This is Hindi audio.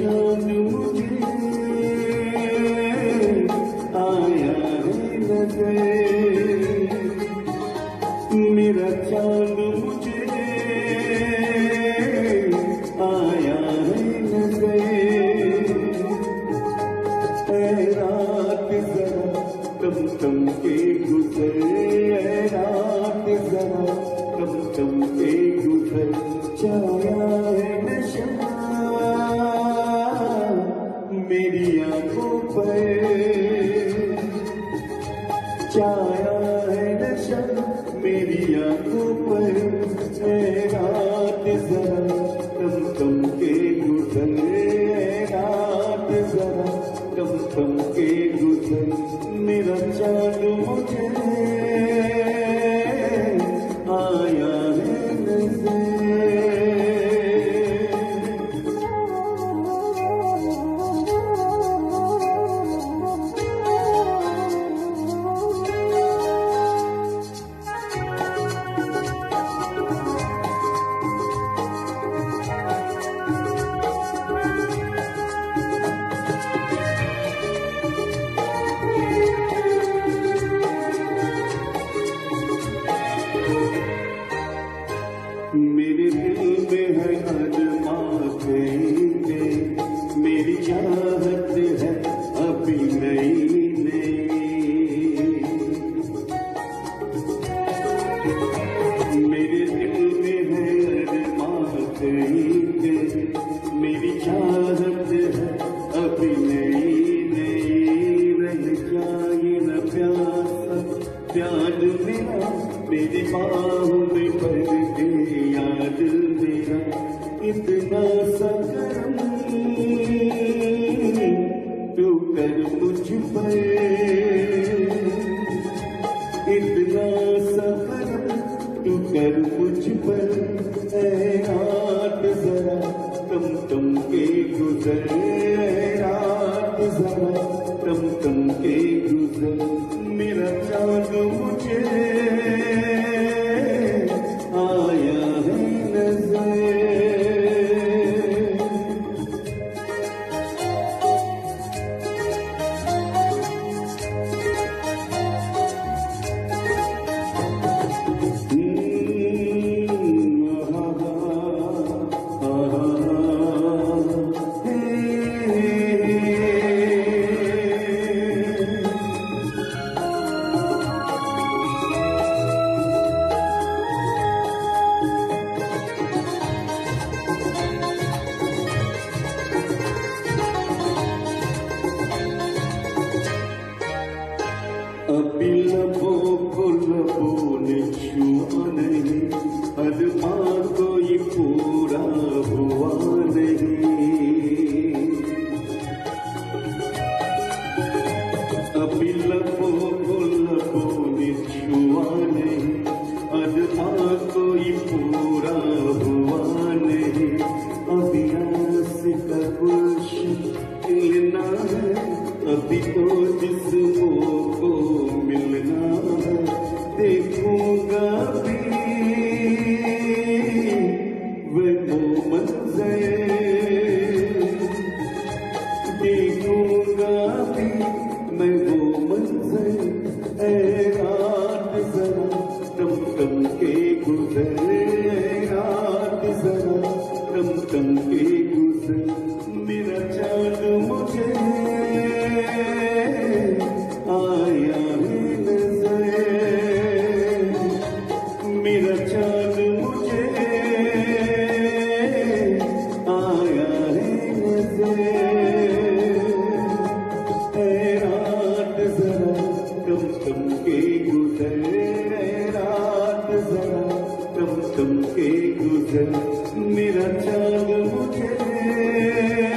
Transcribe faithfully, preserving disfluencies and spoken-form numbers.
चांद मुझे आया है नजर, मेरा चांद मुझे आया है नजर। ऐ रात जरा तम तम के गुजर, ऐ रात जरा तम तम के गुजर, छाया है नशा मेरी आंखों पर, छाया है नशा मेरी आंखों पर। ऐ रात जरा तम तम के गुजर, ऐ रात जरा तम तम के गुजर, मेरा चांद मुझे आया है नजर। मेरे दिल में है अरमां कहीं, मेरी चाहत है अभी नई नई। मेरे दिल में है अरमां कहीं, मेरी चाहत है अभी नई नई। रह जाए न प्यासा प्यार मेरा, मेरी बाहों में भर के याद मेरा। इतना सा करम तू कर मुझ पर, इतना सा करम तू कर मुझ पर। ऐ रात जरा तम तम के गुजर, ऐ रात जरा तम तम के गुजर, मेरा चांद मुझे आया है नजर। अभी लबों को लबों ने छुआ नहीं, अरमां कोई पूरा हुआ नहीं। अभी लबों को लबों ने छुआ नहीं, अरमां कोई पूरा हुआ नहीं। अभी आस का गुलशन खिलना है, अभी तो जिस्मों को मिलना है। देखूंगा भी वो मंजर, देखूंगा भी मैं वो मंजर। ऐ रात जरा तम तम के गुजर, ऐ रात जरा तम तम के गुजर, मेरा चांद मुझे आया है नजर। मेरा चांद मुझे आया है नजर। ऐ रात जरा तम तम के गुजर, ऐ रात जरा तम तम के गुजर, मेरा चांद मुझे